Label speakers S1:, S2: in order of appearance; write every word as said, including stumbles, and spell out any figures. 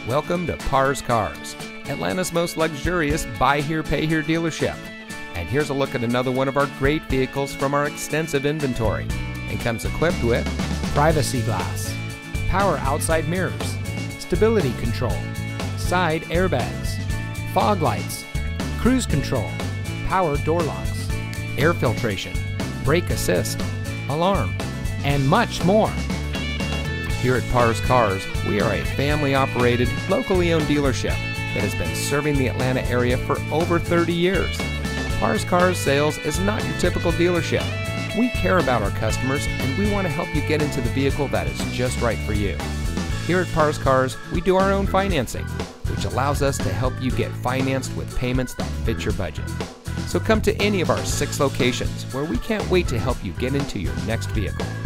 S1: Welcome to Parr's Cars, Atlanta's most luxurious buy here, pay here dealership. And here's a look at another one of our great vehicles from our extensive inventory, and comes equipped with
S2: privacy glass, power outside mirrors, stability control, side airbags, fog lights, cruise control, power door locks, air filtration, brake assist, alarm, and much more.
S1: Here at Parr's Cars, we are a family-operated, locally owned dealership that has been serving the Atlanta area for over thirty years. Parr's Cars Sales is not your typical dealership. We care about our customers, and we want to help you get into the vehicle that is just right for you. Here at Parr's Cars, we do our own financing, which allows us to help you get financed with payments that fit your budget. So come to any of our six locations, where we can't wait to help you get into your next vehicle.